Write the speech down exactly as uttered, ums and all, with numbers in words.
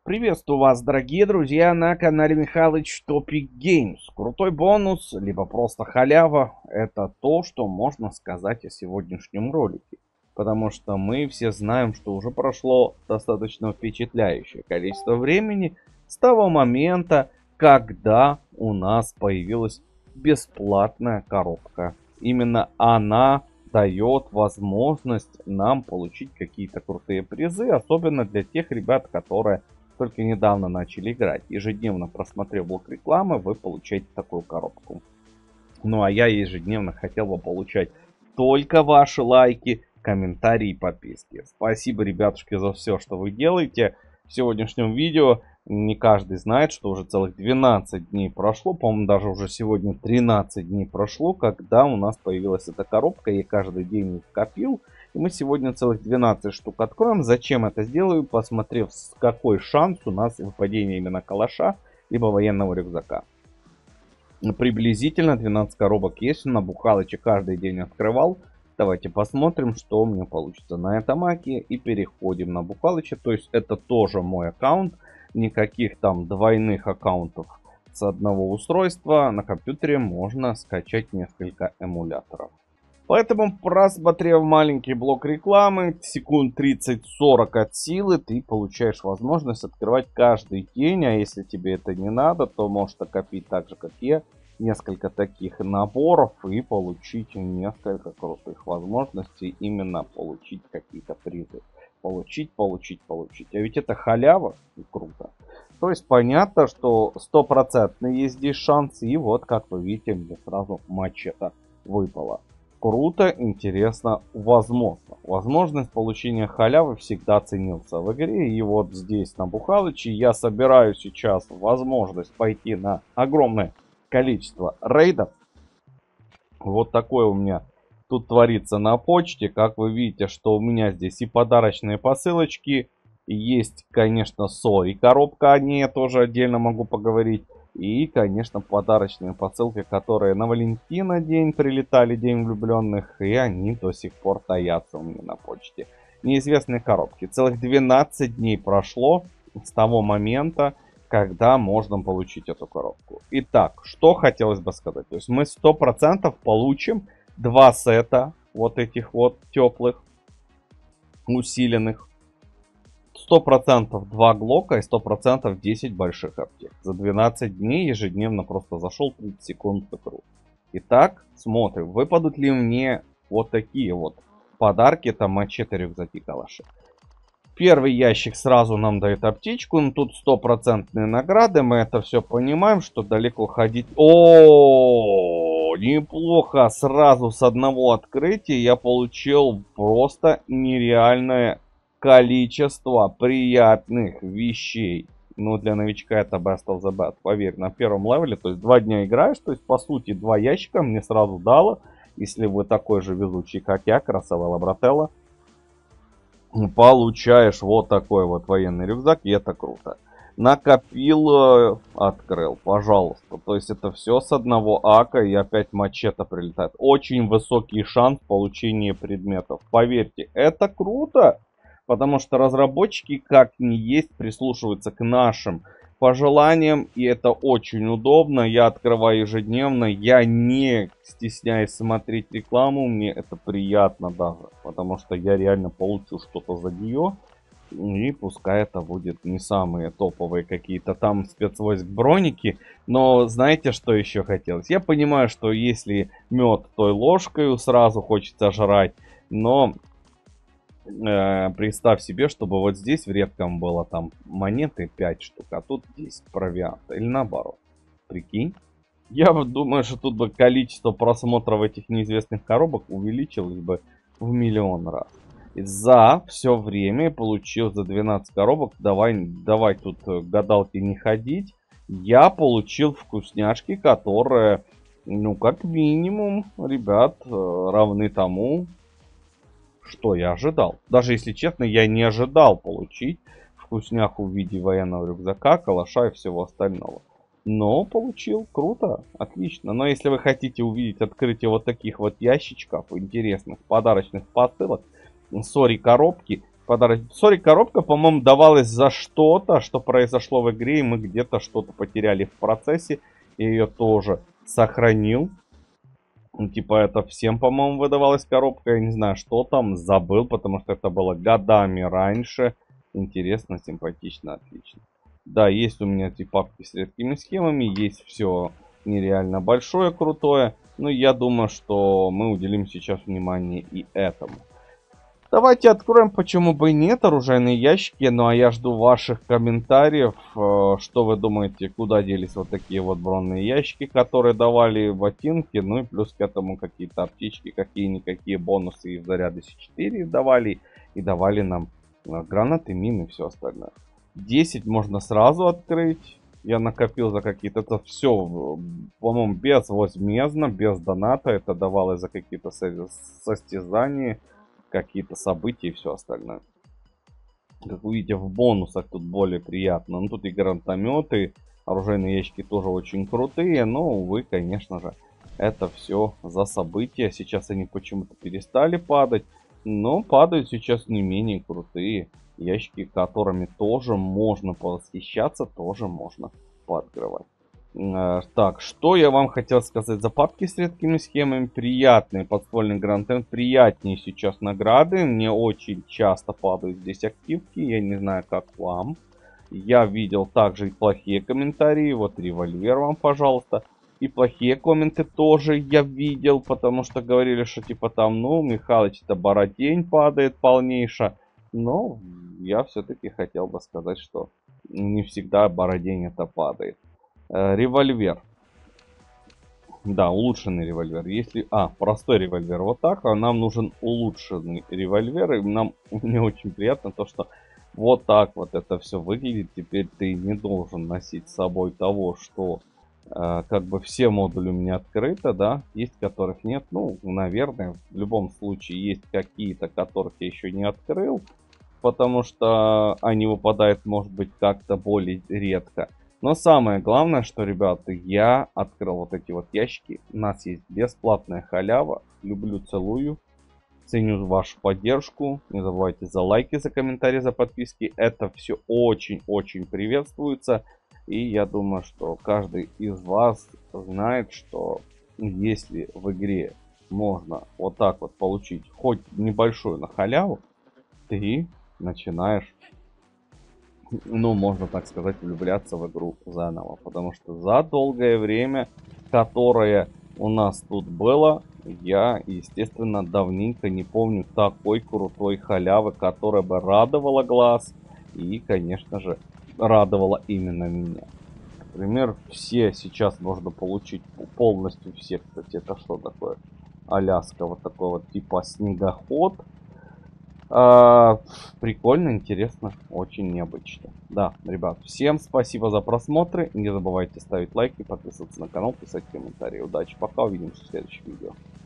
Приветствую вас, дорогие друзья, на канале Михалыч Топик Геймс. Крутой бонус, либо просто халява, это то, что можно сказать о сегодняшнем ролике. Потому что мы все знаем, что уже прошло достаточно впечатляющее количество времени с того момента, когда у нас появилась бесплатная коробка. Именно она дает возможность нам получить какие-то крутые призы, особенно для тех ребят, которые только недавно начали играть. Ежедневно просмотрев блок рекламы, вы получаете такую коробку. Ну а я ежедневно хотел бы получать только ваши лайки, комментарии и подписки. Спасибо, ребятушки, за все, что вы делаете. В сегодняшнем видео не каждый знает, что уже целых двенадцать дней прошло. По-моему, даже уже сегодня тринадцать дней прошло, когда у нас появилась эта коробка. Я каждый день их копил. И мы сегодня целых двенадцать штук откроем. Зачем это сделаю? Посмотрев, какой шанс у нас выпадения именно калаша, либо военного рюкзака. Приблизительно двенадцать коробок есть. На Бухалыче каждый день открывал. Давайте посмотрим, что у меня получится на этом аке. И переходим на Бухалыча. То есть это тоже мой аккаунт. Никаких там двойных аккаунтов с одного устройства. На компьютере можно скачать несколько эмуляторов. Поэтому, просмотрев маленький блок рекламы, секунд тридцать-сорок от силы, ты получаешь возможность открывать каждый день. А если тебе это не надо, то можешь копить так же, как я, несколько таких наборов и получить несколько крутых возможностей. Именно получить какие-то призы. Получить, получить, получить. А ведь это халява и круто. То есть понятно, что стопроцентный есть здесь шанс. И вот, как вы видите, мне сразу мачете выпало. Круто, интересно, возможно. Возможность получения халявы всегда ценился в игре. И вот здесь на Бухалыче я собираю сейчас возможность пойти на огромное количество рейдов. Вот такое у меня тут творится на почте. Как вы видите, что у меня здесь и подарочные посылочки. Есть, конечно, Сори коробка. О ней я тоже отдельно могу поговорить. И, конечно, подарочные посылки, которые на Валентина день прилетали, День влюбленных. И они до сих пор таятся у меня на почте. Неизвестные коробки. Целых двенадцать дней прошло с того момента, когда можно получить эту коробку. Итак, что хотелось бы сказать. То есть мы сто процентов получим два сета вот этих вот теплых, усиленных. сто процентов два глока и сто процентов десять больших аптек. За двенадцать дней ежедневно просто зашел тридцать секунд в игру. Итак, смотрим, выпадут ли мне вот такие вот подарки, там мачете, рюкзаки, калаши. Первый ящик сразу нам дает аптечку, но тут стопроцентные награды, мы это все понимаем, что далеко ходить... О, неплохо, сразу с одного открытия я получил просто нереальное количество приятных вещей. Ну, для новичка это best of the best, поверь, на первом левеле, то есть два дня играешь, то есть по сути два ящика мне сразу дало, если вы такой же везучий, как я, красавая Лабрателла, получаешь вот такой вот военный рюкзак, и это круто. Накопил, открыл, пожалуйста. То есть это все с одного ака, и опять мачете прилетает. Очень высокий шанс получения предметов. Поверьте, это круто. Потому что разработчики, как ни есть, прислушиваются к нашим пожеланиям. И это очень удобно. Я открываю ежедневно. Я не стесняюсь смотреть рекламу. Мне это приятно даже. Потому что я реально получу что-то за нее. И пускай это будет не самые топовые какие-то там спецвойск броники. Но знаете, что еще хотелось? Я понимаю, что если мед той ложкой сразу хочется жрать. Но... представь себе, чтобы вот здесь в редком было там монеты пять штук, а тут десять провианта. Или наоборот. Прикинь. Я вот думаю, что тут бы количество просмотров этих неизвестных коробок увеличилось бы в миллион раз. И за все время получил за двенадцать коробок. Давай, давай тут гадалки не ходить. Я получил вкусняшки, которые, ну, как минимум, ребят, равны тому, что я ожидал. Даже если честно, я не ожидал получить вкусняху в виде военного рюкзака, калаша и всего остального. Но получил. Круто. Отлично. Но если вы хотите увидеть открытие вот таких вот ящичков интересных подарочных посылок, сори коробки, Подарок. Сори, коробка, по-моему, давалась за что-то, что произошло в игре, и мы где-то что-то потеряли в процессе. Я ее тоже сохранил. Ну, типа, это всем, по-моему, выдавалась коробка. Я не знаю, что там, забыл, потому что это было годами раньше. Интересно, симпатично, отлично. Да, есть у меня эти папки с редкими схемами, есть все нереально большое, крутое. Но я думаю, что мы уделим сейчас внимание и этому. Давайте откроем, почему бы и нет, оружейные ящики. Ну а я жду ваших комментариев. Э, Что вы думаете, куда делись вот такие вот бронные ящики, которые давали ботинки. Ну и плюс к этому какие-то аптечки, какие-никакие бонусы и в заряды С четыре давали. И давали нам э, гранаты, мины и все остальное. десять можно сразу открыть. Я накопил за какие-то... Это все, по-моему, безвозмездно, без доната. Это давалось за какие-то со- состязания, какие-то события и все остальное. Как вы видите, в бонусах тут более приятно. Ну, тут и гранатометы, оружейные ящики тоже очень крутые. Но, увы, конечно же, это все за события. Сейчас они почему-то перестали падать. Но падают сейчас не менее крутые ящики, которыми тоже можно восхищаться, тоже можно пооткрывать. Э, Так, что я вам хотел сказать за папки с редкими схемами. Приятные подствольный гранд-тент, приятнее сейчас награды. Мне очень часто падают здесь активки, я не знаю, как вам. Я видел также и плохие комментарии, вот револьвер вам, пожалуйста. И плохие комменты тоже я видел, потому что говорили, что типа там, ну, Михалыч, это бородень падает полнейше. Но я все-таки хотел бы сказать, что не всегда бородень это падает. Э, Револьвер. Да, улучшенный револьвер. Если... А, простой револьвер вот так, а нам нужен улучшенный револьвер. И нам, мне очень приятно то, что вот так вот это все выглядит. Теперь ты не должен носить с собой того, что э, как бы все модули у меня открыты, да. Есть, которых нет. Ну, наверное, в любом случае есть какие-то, которых я еще не открыл. Потому что они выпадают, может быть, как-то более редко. Но самое главное, что, ребята, я открыл вот эти вот ящики. У нас есть бесплатная халява. Люблю, целую. Ценю вашу поддержку. Не забывайте за лайки, за комментарии, за подписки. Это все очень-очень приветствуется. И я думаю, что каждый из вас знает, что если в игре можно вот так вот получить хоть небольшую на халяву, ты начинаешь, ну, можно так сказать, влюбляться в игру заново. Потому что за долгое время, которое у нас тут было, я, естественно, давненько не помню такой крутой халявы, которая бы радовала глаз и, конечно же, радовала именно меня. Например, все сейчас можно получить полностью все, кстати, это что такое? Аляска, вот такой вот типа снегоход. А, прикольно, интересно, очень необычно. Да, ребят, всем спасибо за просмотры. Не забывайте ставить лайки, подписываться на канал, писать комментарии. Удачи, пока, увидимся в следующем видео.